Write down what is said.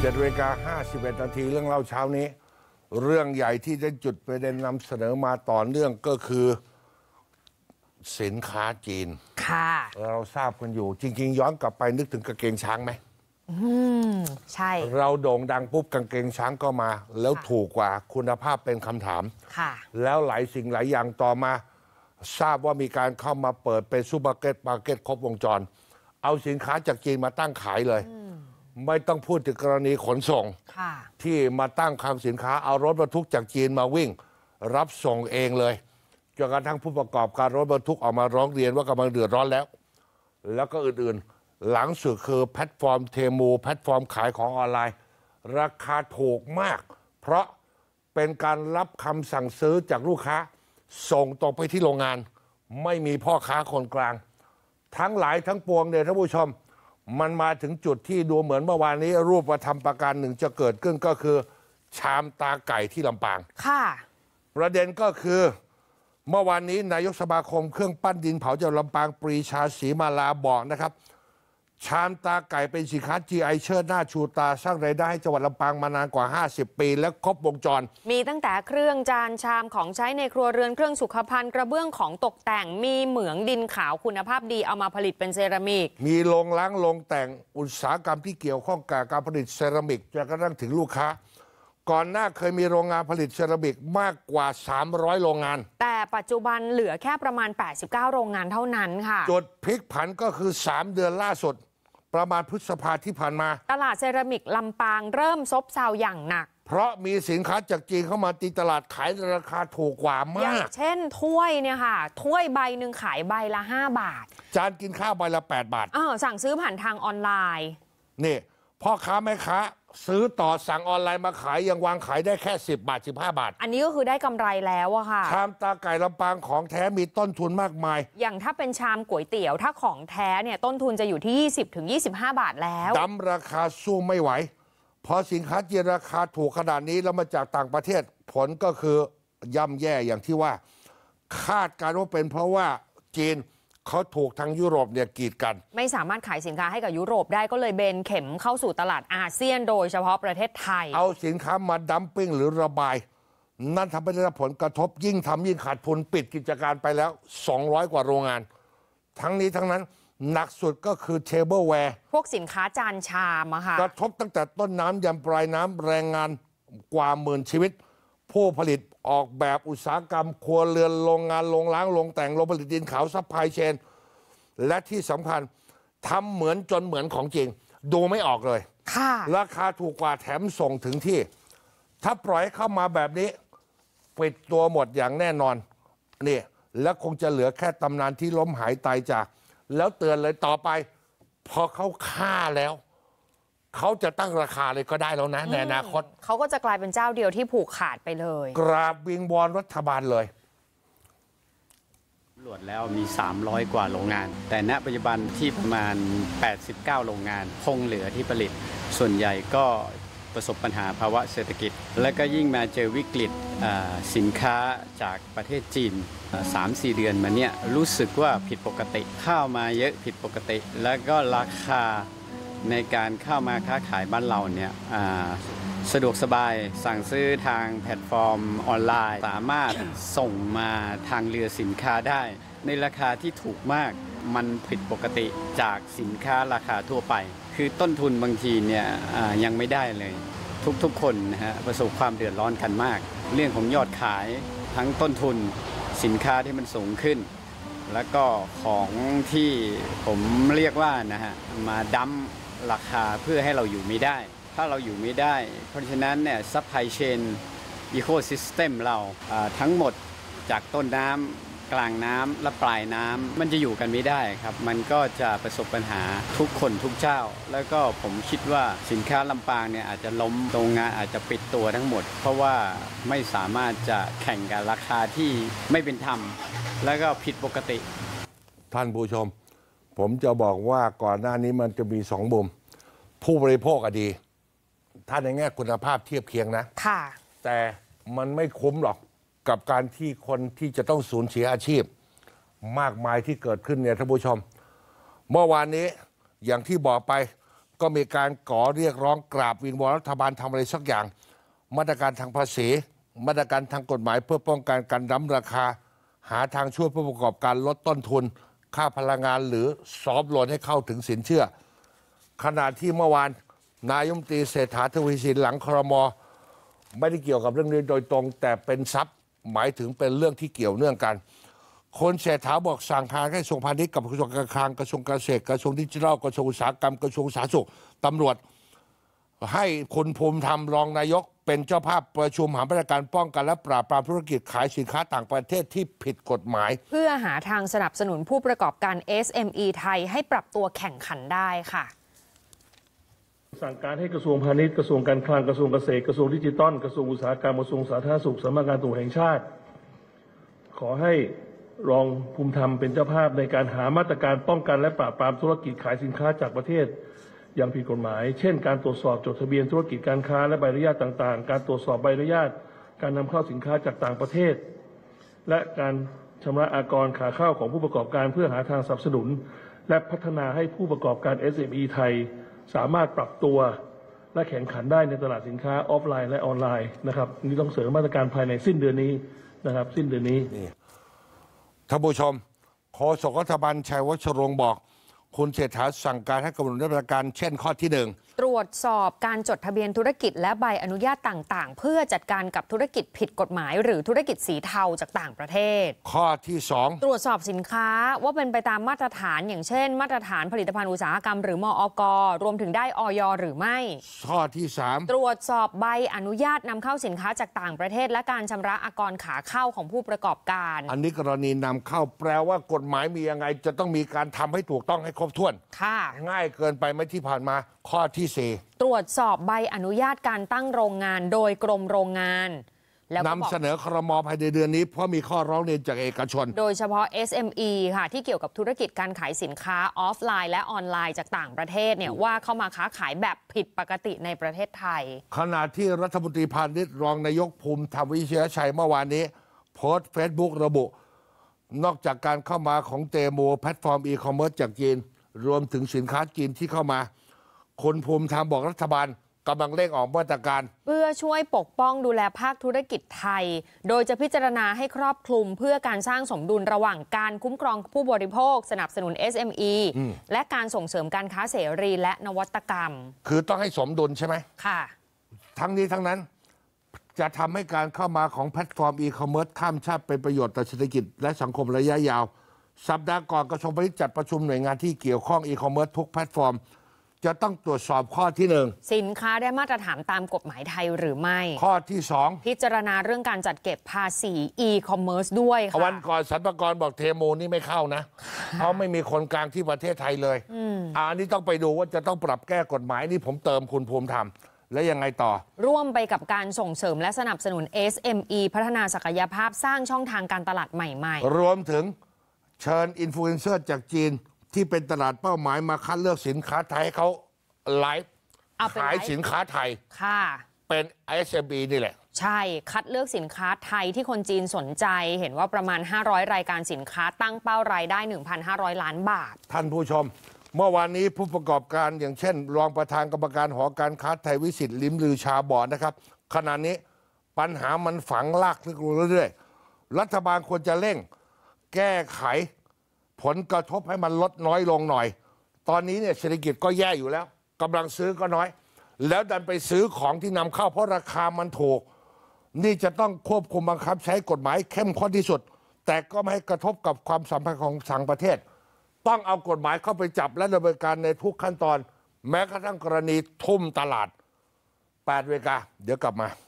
11:51 นาทีเรื่องเล่าเช้านี้เรื่องใหญ่ที่ได้จุดประเด็นนำเสนอมาต่อเนื่องก็คือสินค้าจีนค่ะเราทราบกันอยู่จริงๆย้อนกลับไปนึกถึงกางเกงช้างไหมใช่เราโด่งดังปุ๊บกางเกงช้างก็มาแล้วถูกกว่าคุณภาพเป็นคำถามค่ะแล้วหลายสิ่งหลายอย่างต่อมาทราบว่ามีการเข้ามาเปิดเป็นซูเปอร์มาร์เก็ตครบวงจรเอาสินค้าจากจีนมาตั้งขายเลยไม่ต้องพูดถึงกรณีขนส่งที่มาตั้งคลังสินค้าเอารถบรรทุกจากจีนมาวิ่งรับส่งเองเลยจนกระทั่งผู้ประกอบการรถบรรทุกออกมาร้องเรียนว่ากำลังเดือดร้อนแล้วก็อื่นๆหลังสุดคือแพลตฟอร์มเทมูแพลตฟอร์มขายของออนไลน์ราคาถูกมากเพราะเป็นการรับคำสั่งซื้อจากลูกค้าส่งตรงไปที่โรงงานไม่มีพ่อค้าคนกลางทั้งหลายทั้งปวงเนี่ยท่านผู้ชมมันมาถึงจุดที่ดูเหมือนเมื่อวานนี้รูปธรรมประการหนึ่งจะเกิดขึ้นก็คือชามตาไก่ที่ลำปางค่ะประเด็นก็คือเมื่อวานนี้นายกสมาคมเครื่องปั้นดินเผาจังหวัดลำปางปรีชาศรีมาลาบอกนะครับชามตาไก่เป็นสินค้า GI เชิดหน้าชูตาสร้างรายได้ให้จังหวัดลำปางมานานกว่า50ปีและครบวงจรมีตั้งแต่เครื่องจานชามของใช้ในครัวเรือนเครื่องสุขภัณฑ์กระเบื้องของตกแต่งมีเหมืองดินขาวคุณภาพดีเอามาผลิตเป็นเซรามิกมีโรงล้างโรงแต่งอุตสาหกรรมที่เกี่ยวข้องกับการผลิตเซรามิกจนกระทั่งถึงลูกค้าก่อนหน้าเคยมีโรงงานผลิตเซรามิกมากกว่า300โรงงานแต่ปัจจุบันเหลือแค่ประมาณ89โรงงานเท่านั้นค่ะจุดพลิกผันก็คือ3เดือนล่าสุดประมาณพฤษภาที่ผ่านมาตลาดเซรามิกลำปางเริ่มซบเซาอย่างหนักเพราะมีสินค้าจากจีนเข้ามาตีตลาดขายราคาถูกกว่ามากอย่างเช่นถ้วยเนี่ยค่ะถ้วยใบหนึ่งขายใบละ5 บาทจานกินข้าวใบละ8 บาทสั่งซื้อผ่านทางออนไลน์นี่พ่อค้าแม่ค้าซื้อต่อสั่งออนไลน์มาขายยังวางขายได้แค่10 บาท15 บาทอันนี้ก็คือได้กำไรแล้วอะค่ะชามตาไก่ลำปางของแท้มีต้นทุนมากมายอย่างถ้าเป็นชามก๋วยเตี๋ยวถ้าของแท้เนี่ยต้นทุนจะอยู่ที่20-25 บาทแล้วดำราคาสู้ไม่ไหวพอสินค้าจีนราคาถูกขนาดนี้แล้วมาจากต่างประเทศผลก็คือย่ำแย่อย่างที่ว่าคาดการณ์ว่าเป็นเพราะว่าจีนเขาถูกทางยุโรปเนี่ยกีดกันไม่สามารถขายสินค้าให้กับยุโรปได้ก็เลยเบนเข็มเข้าสู่ตลาดอาเซียนโดยเฉพาะประเทศไทยเอาสินค้ามาดัมปิ้งหรือระบายนั่นทำให้ได้รับผลกระทบยิ่งทำยิ่งขาดทุนปิดกิจการไปแล้ว200กว่าโรงงานทั้งนี้ทั้งนั้นหนักสุดก็คือเทเบิลแวร์พวกสินค้าจานชามอะค่ะกระทบตั้งแต่ต้นน้ำยันปลายน้ำแรงงานกว่า10,000ชีวิตผู้ผลิตออกแบบอุตสาหกรรมครัวเรือนโรงงานโรงล้างโรงแต่งโรงผลิตดินขาวซัพพลายเชนและที่สำคัญทำเหมือนจนเหมือนของจริงดูไม่ออกเลยราคาถูกกว่าแถมส่งถึงที่ถ้าปล่อยเข้ามาแบบนี้ปิดตัวหมดอย่างแน่นอนนี่และคงจะเหลือแค่ตำนานที่ล้มหายตายจากแล้วเตือนเลยต่อไปพอเขาฆ่าแล้วเขาจะตั้งราคาเลยก็ได้แล้วนะในอนาคตเขาก็จะกลายเป็นเจ้าเดียวที่ผูกขาดไปเลยกราบวิงวอนรัฐบาลเลยตรวจแล้วมี300กว่าโรงงานแต่ณปัจจุบันที่ประมาณ89โรงงานคงเหลือที่ผลิตส่วนใหญ่ก็ประสบปัญหาภาวะเศรษฐกิจและก็ยิ่งมาเจอวิกฤตสินค้าจากประเทศจีน 3-4 เดือนมาเนี่ยรู้สึกว่าผิดปกติเข้ามาเยอะผิดปกติแล้วก็ราคาในการเข้ามาค้าขายบ้านเราเนี่ยสะดวกสบายสั่งซื้อทางแพลตฟอร์มออนไลน์สามารถส่งมาทางเรือสินค้าได้ในราคาที่ถูกมากมันผิดปกติจากสินค้าราคาทั่วไปคือต้นทุนบางทีเนี่ยยังไม่ได้เลยทุกคนนะฮะประสบความเดือดร้อนกันมากเรื่องของยอดขายทั้งต้นทุนสินค้าที่มันสูงขึ้นแล้วก็ของที่ผมเรียกว่านะฮะมาดั้มราคาเพื่อให้เราอยู่ไม่ได้ถ้าเราอยู่ไม่ได้เพราะฉะนั้นเนี่ยซัพพลายเชนอีโคซิสเต็มเราทั้งหมดจากต้นน้ำกลางน้ำและปลายน้ำมันจะอยู่กันไม่ได้ครับมันก็จะประสบปัญหาทุกคนทุกเจ้าแล้วก็ผมคิดว่าสินค้าลำปางเนี่ยอาจจะล้มโรงงานอาจจะปิดตัวทั้งหมดเพราะว่าไม่สามารถจะแข่งกับราคาที่ไม่เป็นธรรมแล้วก็ผิดปกติท่านผู้ชมผมจะบอกว่าก่อนหน้านี้มันจะมี2 มุมผู้บริโภคก็ดีถ้าในแง่คุณภาพเทียบเคียงนะแต่มันไม่คุ้มหรอกกับการที่คนที่จะต้องสูญเสียอาชีพมากมายที่เกิดขึ้นเนี่ยท่านผู้ชมเมื่อวานนี้อย่างที่บอกไปก็มีการก่อเรียกร้องกราบวิงวอนรัฐบาลทำอะไรสักอย่าง มาตรการทางภาษีมาตรการทางกฎหมายเพื่อป้องกันการดั้มราคาหาทางช่วยผู้ประกอบการลดต้นทุนค่าพลังงานหรือซอฟต์โลนให้เข้าถึงสินเชื่อขณะที่เมื่อวานนายกรัฐมนตรีเศรษฐาทวีสินหลังครม.ไม่ได้เกี่ยวกับเรื่องนี้โดยตรงแต่เป็นทรัพย์หมายถึงเป็นเรื่องที่เกี่ยวเนื่องกันคนเศรษฐาบอกสั่งการให้กระทรวงพาณิชย์กับกระทรวงการคลังกระทรวงเกษตรกระทรวงดิจิทัลกระทรวงอุตสาหกรรมกระทรวงสาธารณสุขตำรวจให้คุณภูมิธรรมรองนายกเป็นเจ้าภาพประชุมหามาตรการป้องกันและปราบปรามธุรกิจขายสินค้าต่างประเทศที่ผิดกฎหมายเพื่อหาทางสนับสนุนผู้ประกอบการ SME ไทยให้ปรับตัวแข่งขันได้ค่ะสั่งการให้กระทรวงพาณิชย์กระทรวงการคลังกระทรวงเกษตรกระทรวงดิจิทัลกระทรวงอุตสาหกรรมกระทรวงสาธารณสุขสำนักงานตำรวจแห่งชาติขอให้รองภูมิธรรมเป็นเจ้าภาพในการหามาตรการป้องกันและปราบปรามธุรกิจขายสินค้าจากประเทศอย่างผิดกฎหมายเช่นการตรวจสอบจดทะเบียนธุรกิจการค้าและใบอนุญาตต่างๆการตรวจสอบใบอนุญาตการนำเข้าสินค้าจากต่างประเทศและการชำระอากรขาเข้าของผู้ประกอบการเพื่อหาทางสนับสนุนและพัฒนาให้ผู้ประกอบการ SME ไทยสามารถปรับตัวและแข่งขันได้ในตลาดสินค้าออฟไลน์และออนไลน์นะครับนี่ต้องเสริมมาตรการภายในสิ้นเดือนนี้นะครับสิ้นเดือนนี้ท่านผู้ชมโฆษกรัฐบาลชัยวัชรงค์บอกคุณเศรษฐาสั่งการให้กำหนดมาตรการเช่นข้อที่1 ตรวจสอบการจดทะเบียนธุรกิจและใบอนุญาตต่างๆเพื่อจัดการกับธุรกิจผิดกฎหมายหรือธุรกิจสีเทาจากต่างประเทศข้อที่2 ตรวจสอบสินค้าว่าเป็นไปตามมาตรฐานอย่างเช่นมาตรฐานผลิตภัณฑ์อุตสาหกรรมหรือมอก.รวมถึงได้อย.หรือไม่ข้อที่3 ตรวจสอบใบอนุญาตนำเข้าสินค้าจากต่างประเทศและการชำระอากรขาเข้าของผู้ประกอบการอันนี้กรณีนำเข้าแปลว่ากฎหมายมียังไงจะต้องมีการทำให้ถูกต้องให้ครบถ้วนค่ะง่ายเกินไปไหมที่ผ่านมาข้อที่4 ตรวจสอบใบอนุญาตการตั้งโรงงานโดยกรมโรงงานแล้วนำเสนอครม.ภายในเดือนนี้เพราะมีข้อร้องเรียนจากเอกชนโดยเฉพาะ SME ค่ะที่เกี่ยวกับธุรกิจการขายสินค้าออฟไลน์และออนไลน์จากต่างประเทศเนี่ยว่าเข้ามาค้าขายแบบผิดปกติในประเทศไทยขณะที่รัฐมนตรีพาณิชย์รองนายกภูมิธรรมเวชยชัยเมื่อวานนี้โพสต์เฟซบุ๊กระบุนอกจากการเข้ามาของเตมูแพลตฟอร์มอีคอมเมิร์ซจากจีนรวมถึงสินค้าจีนที่เข้ามาคนภูมิธรรมบอกรัฐบาลกำลังเร่งออกมาตรการเพื่อช่วยปกป้องดูแลภาคธุรกิจไทยโดยจะพิจารณาให้ครอบคลุมเพื่อการสร้างสมดุลระหว่างการคุ้มครองผู้บริโภคสนับสนุน SME และการส่งเสริมการค้าเสรีและนวัตกรรมคือต้องให้สมดุลใช่ไหมค่ะทั้งนี้ทั้งนั้นจะทำให้การเข้ามาของแพลตฟอร์มอีคอมเมิร์ซข้ามชาติเป็นประโยชน์ต่อเศรษฐกิจและสังคมระยะยาวสัปดาห์ก่อนกระทรวงพาณิชย์จัดประชุมหน่วยงานที่เกี่ยวข้องอีคอมเมิร์ซทุกแพลตฟอร์มจะต้องตรวจสอบข้อที่1 สินค้าได้มาตรฐานตามกฎหมายไทยหรือไม่ข้อที่2 พิจารณาเรื่องการจัดเก็บภาษีอีคอมเมิร์ซด้วยค่ะวันก่อนสรรพากรบอกเทมูนี่ไม่เข้านะเพราะไม่มีคนกลางที่ประเทศไทยเลยอันนี้ต้องไปดูว่าจะต้องปรับแก้กฎหมายนี่ผมเติมคุณภูมิธรรมและยังไงต่อร่วมไปกับการส่งเสริมและสนับสนุน SME พัฒนาศักยภาพสร้างช่องทางการตลาดใหม่ๆรวมถึงเชิญอินฟลูเอนเซอร์จากจีนที่เป็นตลาดเป้าหมายมาคัดเลือกสินค้าไทยให้เขาไลฟ์ขายสินค้าไทยค่ะเป็น SME นี่แหละใช่คัดเลือกสินค้าไทยที่คนจีนสนใจเห็นว่าประมาณ500รายการสินค้าตั้งเป้ารายได้ 1,500 ล้านบาทท่านผู้ชมเมื่อวานนี้ผู้ประกอบการอย่างเช่นรองประธานกรรมการหอการค้าไทยวิสิตลิ้มลือชาบอกนะครับขณะนี้ปัญหามันฝังลากลึกลงเรื่อยๆรัฐบาลควรจะเร่งแก้ไขผลกระทบให้มันลดน้อยลงหน่อยตอนนี้เนี่ยเศรษฐกิจก็แย่อยู่แล้วกำลังซื้อก็น้อยแล้วดันไปซื้อของที่นำเข้าเพราะราคามันถูกนี่จะต้องควบคุมบังคับใช้กฎหมายเข้มข้นที่สุดแต่ก็ไม่ให้กระทบกับความสัมพันธ์ของต่างประเทศต้องเอากฎหมายเข้าไปจับและดำเนินการในทุกขั้นตอนแม้กระทั่งกรณีทุ่มตลาด8 เวลาเดี๋ยวกลับมา